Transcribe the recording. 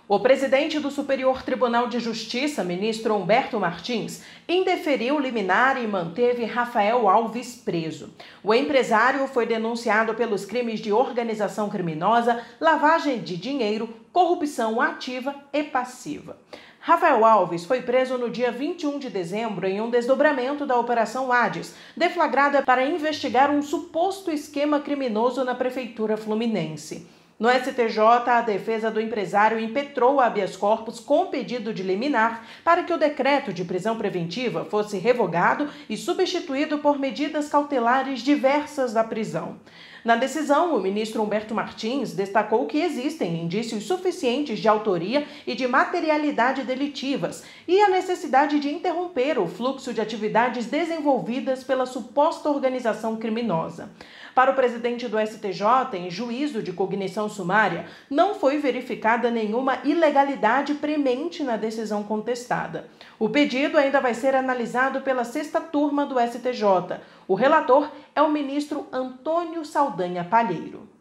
O presidente do Superior Tribunal de Justiça, ministro Humberto Martins, indeferiu liminar e manteve Rafael Alves preso. O empresário foi denunciado pelos crimes de organização criminosa, lavagem de dinheiro, corrupção ativa e passiva. Rafael Alves foi preso no dia 21 de dezembro em um desdobramento da Operação Hades, deflagrada para investigar um suposto esquema criminoso na Prefeitura Fluminense. No STJ, a defesa do empresário impetrou o habeas corpus com pedido de liminar para que o decreto de prisão preventiva fosse revogado e substituído por medidas cautelares diversas da prisão. Na decisão, o ministro Humberto Martins destacou que existem indícios suficientes de autoria e de materialidade delitivas e a necessidade de interromper o fluxo de atividades desenvolvidas pela suposta organização criminosa. Para o presidente do STJ, em juízo de cognição sumária, não foi verificada nenhuma ilegalidade premente na decisão contestada. O pedido ainda vai ser analisado pela 6ª turma do STJ. O relator é o ministro Antônio Saldanha Palheiro.